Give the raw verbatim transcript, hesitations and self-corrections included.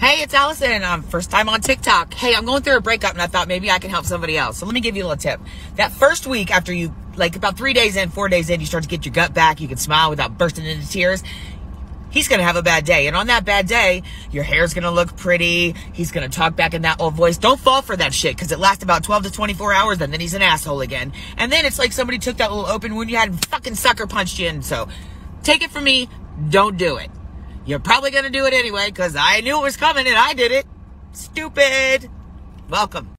Hey, it's Allison. Um, first time on TikTok. Hey, I'm going through a breakup and I thought maybe I can help somebody else. So let me give you a little tip. That first week after you, like about three days in, four days in, you start to get your gut back. You can smile without bursting into tears. He's going to have a bad day. And on that bad day, your hair's going to look pretty. He's going to talk back in that old voice. Don't fall for that shit because it lasts about twelve to twenty-four hours and then he's an asshole again. And then it's like somebody took that little open wound you had and fucking sucker punched you in. So take it from me. Don't do it. You're probably going to do it anyway because I knew it was coming and I did it. Stupid. Welcome.